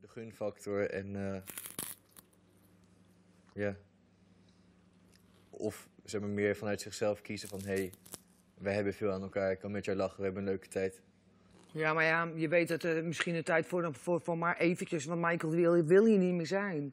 de gunfactor en ja. Of ze hebben meer vanuit zichzelf kiezen van hé, wij hebben veel aan elkaar, ik kan met jou lachen, we hebben een leuke tijd. Ja, maar ja, je weet dat er misschien een tijd voor maar eventjes, want Michael wil hier niet meer zijn.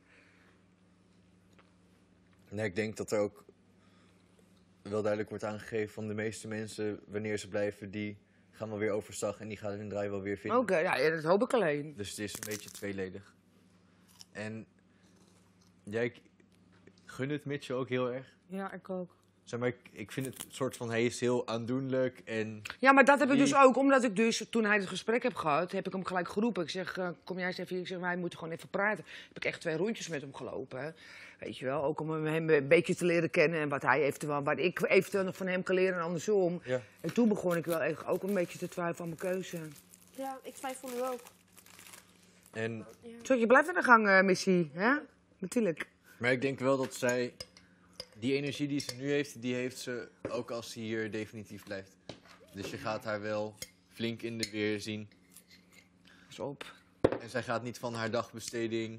Nee, ik denk dat er ook wel duidelijk wordt aangegeven van de meeste mensen, wanneer ze blijven, die gaan wel weer overstag en die gaan hun draai wel weer vinden. Oké, ja, dat hoop ik alleen. Dus het is een beetje tweeledig. En ja, ik gun het Mitchell ook heel erg. Ja, ik ook. Zeg maar, ik vind het soort van, hij is heel aandoenlijk en... Ja, maar dat heb ik dus ook, omdat ik dus, toen hij het gesprek heb gehad, heb ik hem gelijk geroepen. Ik zeg, kom jij eens even hier. Ik zeg, wij moeten gewoon even praten. Heb ik echt 2 rondjes met hem gelopen, hè. Weet je wel, ook om hem een beetje te leren kennen en wat ik eventueel nog van hem kan leren en andersom. Ja. En toen begon ik wel echt ook een beetje te twijfelen aan mijn keuze. Ja, ik twijfel nu ook. En, Zo, je blijft aan de gang, Missy, hè? Natuurlijk. maar ik denk wel dat zij, die energie die ze nu heeft, die heeft ze ook als ze hier definitief blijft. Dus je gaat haar wel flink in de weer zien. Pas op. En zij gaat niet van haar dagbesteding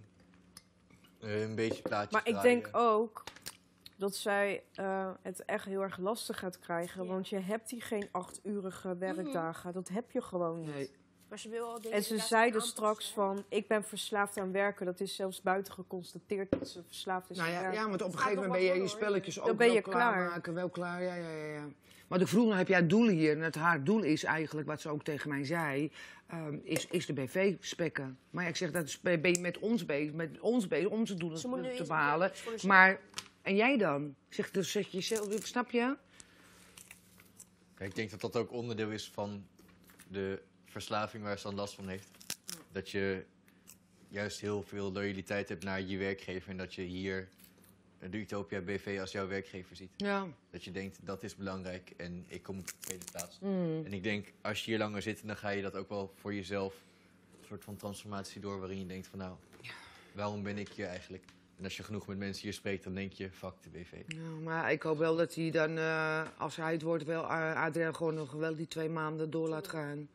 een beetje plaatjes Maar ik draaien. denk ook dat zij het echt heel erg lastig gaat krijgen. Ja. Want je hebt hier geen 8-urige werkdagen. Dat heb je gewoon niet. Nee. Maar ze wil al deze En ze relatie zeiden aanpassen, straks hè? van, ik ben verslaafd aan werken. Dat is zelfs buiten geconstateerd dat ze verslaafd is Nou aan ja, werken. ja, want op een Het gaat gegeven nog moment ben je wel je door, spelletjes Dan ook ben wel je klaar. klaarmaken. Wel klaar, ja. Maar de vroeger heb jij doelen hier. En het haar doel is eigenlijk, wat ze ook tegen mij zei, is de BV-spekken. Maar ja, ik zeg, ben je met ons bezig, onze doelen Ze moet nu te eerst behalen. iets voor de Maar, en jij dan? Ik zeg, dus zeg je zelf, snap je? Kijk, ik denk dat dat ook onderdeel is van de verslaving waar ze dan last van heeft. Dat je juist heel veel loyaliteit hebt naar je werkgever en dat je hier de Utopia BV als jouw werkgever ziet. Ja. Dat je denkt, dat is belangrijk en ik kom op de tweede plaats. Mm. En ik denk, als je hier langer zit, dan ga je dat ook wel voor jezelf, een soort van transformatie door, waarin je denkt van nou, waarom ben ik hier eigenlijk? En als je genoeg met mensen hier spreekt, dan denk je, fuck de BV. Ja, maar ik hoop wel dat hij dan, als hij het wordt, wel Adriaan gewoon nog wel die 2 maanden door laat gaan.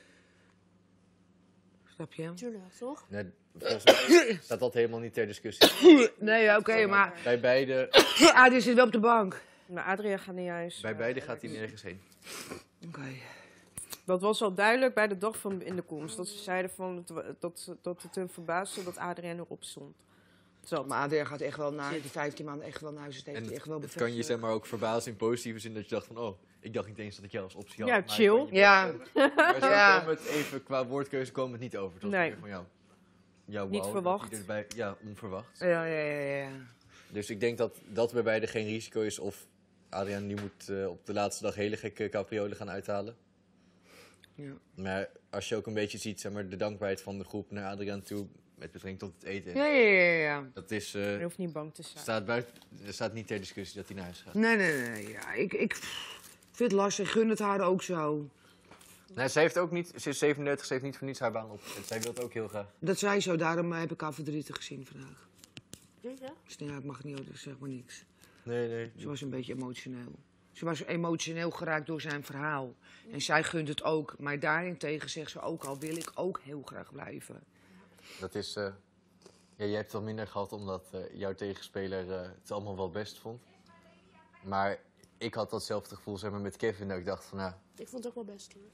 Snap je? Tuurlijk, toch? Nee, volgens mij staat dat helemaal niet ter discussie. Nee, oké, maar Bij beide, Adriaan zit wel op de bank. Maar Adria gaat niet juist. bij beide gaat hij nergens heen. Oké. Dat was al duidelijk bij de dag van in de komst. Dat ze zeiden van dat het hun verbaasde dat Adriaan erop stond. Zo. Maar Adriaan gaat echt wel na die 15 maanden echt wel naar huis. Dat heeft En hij echt wel het bevestigd. kan je zeg maar ook verbazen in positieve zin dat je dacht van, oh, ik dacht niet eens dat ik jou als optie had. Ja, maar chill. van je Ja. Maar zo Ja. kwam het even, qua woordkeuze kwam het niet over. Het was Nee. meer van jou. Ja, Niet wauw, verwacht. dat hij erbij, ja, onverwacht. Ja. Dus ik denk dat dat bij beide geen risico is of Adriaan die moet op de laatste dag hele gekke capriolen gaan uithalen. Ja. Maar als je ook een beetje ziet, zeg maar, de dankbaarheid van de groep naar Adriaan toe, met betrekking tot het eten. Ja. Dat is, Je hoeft niet bang te zijn. er staat niet ter discussie dat hij naar huis gaat. Nee. Ja, ik vind het lastig. Ik gun het haar ook zo. Nee, ze heeft ook niet, ze is 37, ze heeft niet voor niets haar baan opgezet. Zij wil het ook heel graag. Dat zei zo, daarom heb ik haar verdrietig gezien vandaag. Weet je? Dus ja, ik mag niet, dus zeg maar niks. Nee. Ze was een beetje emotioneel. Ze was emotioneel geraakt door zijn verhaal. En zij gunt het ook. Maar daarentegen zegt ze ook al, wil ik ook heel graag blijven. Dat is, ja, jij hebt het wel minder gehad omdat jouw tegenspeler het allemaal wel best vond. Maar ik had datzelfde gevoel zeg maar, met Kevin, dat ik dacht van, nou, Ik vond het ook wel best hoor.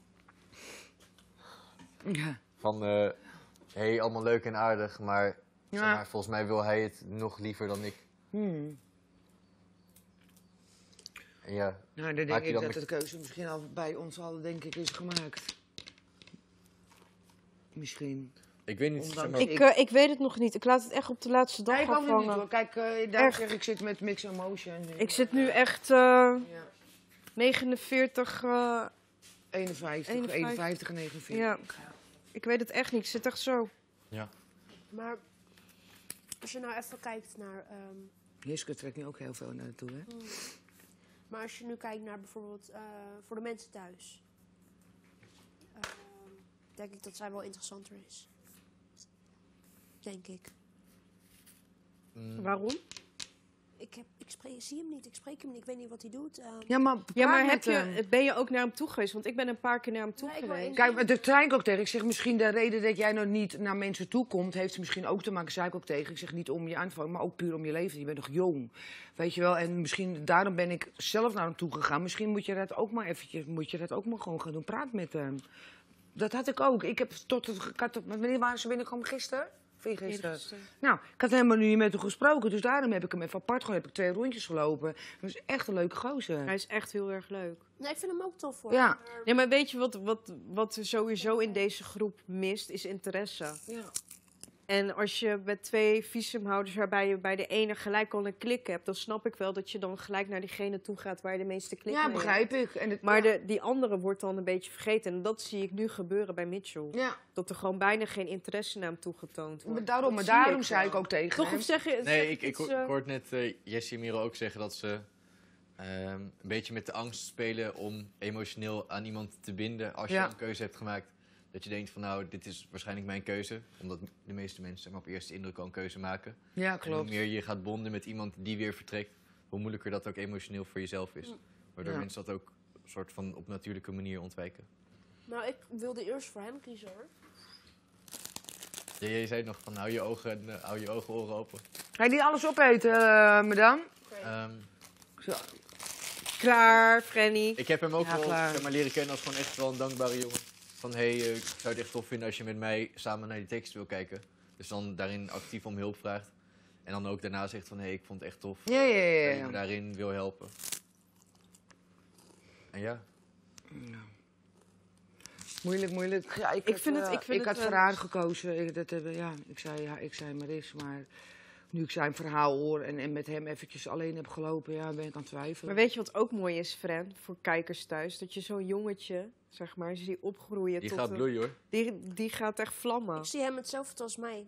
Ja. van, hey, allemaal leuk en aardig, maar, zeg Ja. maar volgens mij wil hij het nog liever dan ik. En ja, Nou, dan Maak denk je ik dan dat met- de keuze misschien al bij ons allen, denk ik, is gemaakt. Misschien. ik weet niet, Ondanks- zeg maar, Ik weet het nog niet. Ik laat het echt op de laatste dag Nee, ik ook niet afhangen. hoor. Kijk, daar Echt. zeg ik zit met Mix Emotion. Ik zit nu echt Ja. 49... 51 en 49. ja, ik weet het echt niet. Ik zit echt zo. ja. Maar als je nou even kijkt naar... Hiske trekt nu ook heel veel naartoe, hè? maar als je nu kijkt naar bijvoorbeeld voor de mensen thuis. Denk ik dat zij wel interessanter is. Denk ik. Waarom? zie hem niet, ik spreek hem niet, ik weet niet wat hij doet. Ja, maar, Ja, maar praat met hem. ben je ook naar hem toe geweest? Want ik ben een paar keer naar hem toe Nee, ik wil geweest. één- Kijk, dat zei ik ook tegen. Ik zeg, misschien de reden dat jij nou niet naar mensen toe komt, heeft misschien ook te maken, zei ik ook tegen. Ik zeg, niet om je aan te vallen, maar ook puur om je leven. Je bent nog jong, weet je wel. En misschien, daarom ben ik zelf naar hem toe gegaan. Misschien moet je dat ook maar eventjes, gewoon gaan doen. Praat met hem. Dat had ik ook. Wanneer waren ze binnengekomen? Gisteren? Gisteren. Nou, ik had helemaal niet met hem gesproken, dus daarom heb ik hem even apart gewoon, heb ik 2 rondjes gelopen. Dat is echt een leuke gozer. Hij is echt heel erg leuk. Nee, ik vind hem ook tof hoor. Ja. Maar- Ja, maar weet je wat er sowieso in deze groep mist? Is interesse. Ja. En als je met 2 visumhouders waarbij je bij de ene gelijk al een klik hebt, dan snap ik wel dat je dan gelijk naar diegene toe gaat waar je de meeste klik mee Ja, hebt. begrijp ik. En Maar die andere wordt dan een beetje vergeten. En dat zie ik nu gebeuren bij Mitchell. ja, Dat er gewoon bijna geen interesse naar hem toegetoond wordt. daarom, Dat maar zie daarom zei ik wel. ook tegen Toch hem. of zeg je... Nee, zeg ik iets, hoorde net Jessie en Miro ook zeggen dat ze een beetje met de angst spelen om emotioneel aan iemand te binden als je Ja. een keuze hebt gemaakt. Dat je denkt van nou, dit is waarschijnlijk mijn keuze. Omdat de meeste mensen maar op eerste indruk al een keuze maken. Ja, En hoe klopt. meer je gaat bonden met iemand die weer vertrekt, hoe moeilijker dat ook emotioneel voor jezelf is. Waardoor Ja. mensen dat ook een soort van op natuurlijke manier ontwijken. Nou, ik wilde eerst voor hem kiezen hoor. Ja, jij zei nog van hou je ogen oren open. Ga je niet alles opeten, madame? Ehm, Zo. Klaar, Frenny. ik heb hem ook Ja, wel klaar. zeg maar, leren kennen als gewoon echt wel een dankbare jongen. Van ik zou het echt tof vinden als je met mij samen naar die tekst wil kijken. Dus dan daarin actief om hulp vraagt. En dan ook daarna zegt van ik vond het echt tof. Ja, ja, ja. Dat je ja. me daarin wil helpen. En ja, Moeilijk. Ja, ik had voor haar gekozen. Ik zei Maris, maar nu ik zijn verhaal hoor en met hem eventjes alleen heb gelopen, ja, ben ik aan het twijfelen. Maar weet je wat ook mooi is, Fren, voor kijkers thuis? Dat je zo'n jongetje, zeg maar, zie opgroeien die tot gaat bloeien hoor. Die gaat echt vlammen. Ik zie hem hetzelfde als mij.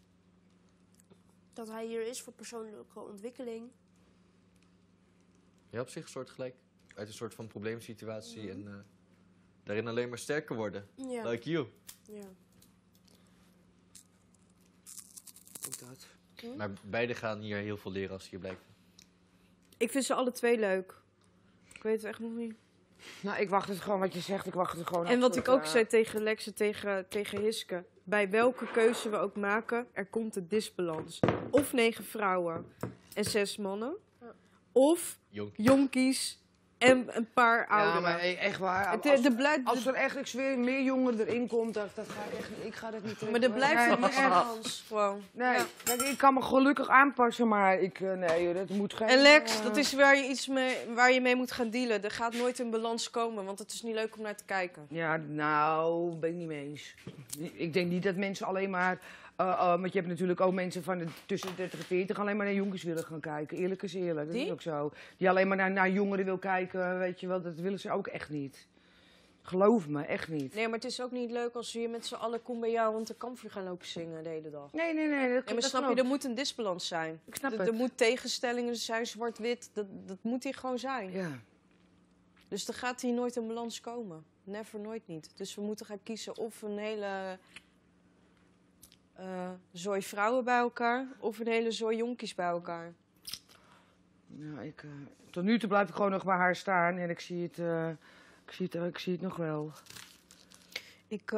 Dat hij hier is voor persoonlijke ontwikkeling. Ja, op zich soort gelijk. Uit een soort van probleemsituatie en daarin alleen maar sterker worden. Ja. Like you. Ja. Ook dat. Maar beide gaan hier heel veel leren als ze hier blijven. Ik vind ze alle 2 leuk. Ik weet het echt nog niet. Nou, ik wacht het gewoon wat je zegt. Ik wacht het gewoon En af wat tot, ik ook zei tegen Lex en tegen Hiske. Bij welke keuze we ook maken, er komt een disbalans. Of 9 vrouwen en 6 mannen. Ja. Of Jonk. jonkies en een paar Ja, ouderen. maar echt waar. Als er echt, ik zweer, meer jongeren erin komt, dat ga ik echt niet. Ik ga dat niet Maar er blijft nee, een maar echt. disbalans. Gewoon. Nee, Ja. kijk, ik kan me gelukkig aanpassen, maar nee, dat moet geen... En Lex, dat is waar je mee moet gaan dealen. Er gaat nooit een balans komen, want het is niet leuk om naar te kijken. Ja, nou, ben ik niet mee eens. Ik denk niet dat mensen alleen maar... want je hebt natuurlijk ook mensen van tussen 30 en 40 alleen maar naar jongens willen gaan kijken. Eerlijk is eerlijk, dat Die? is ook zo. Die alleen maar naar jongeren wil kijken, weet je wel, dat willen ze ook echt niet. Geloof me, echt niet. Nee, maar het is ook niet leuk als we hier met z'n allen kom bij jou rond de kampvuur gaan lopen zingen de hele dag. Nee, dat Ja, maar dat snap je, klopt. er moet een disbalans zijn. Ik snap Er het. moet tegenstellingen zijn, zwart-wit. Dat moet hier gewoon zijn. Ja. Dus er gaat hier nooit een balans komen. Never, nooit niet. Dus we moeten gaan kiezen of een hele zooi vrouwen bij elkaar... of een hele zooi jonkies bij elkaar. Nou, tot nu toe blijf ik gewoon nog bij haar staan en ik zie het nog wel. Ik,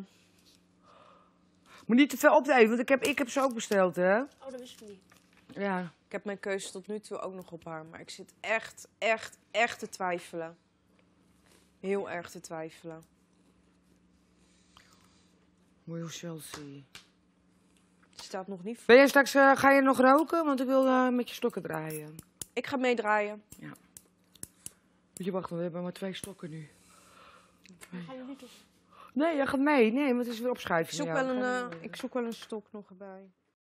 Moet niet te veel opnemen, want ik heb ze ook besteld, hè? Oh, dat wist ik niet. Ja. ik heb mijn keuze tot nu toe ook nog op haar. Maar ik zit echt te twijfelen. Heel erg te twijfelen. Mooi Chelsea. Het staat nog niet... Ben je straks, ga je nog roken? Want ik wil met je stokken draaien. Ik ga meedraaien. Moet je wachten, we hebben maar 2 stokken nu. Dan gaan we niet op. Nee, jij gaat mee. Nee, want het is weer Ik opschuiven. zoek wel een stok nog erbij.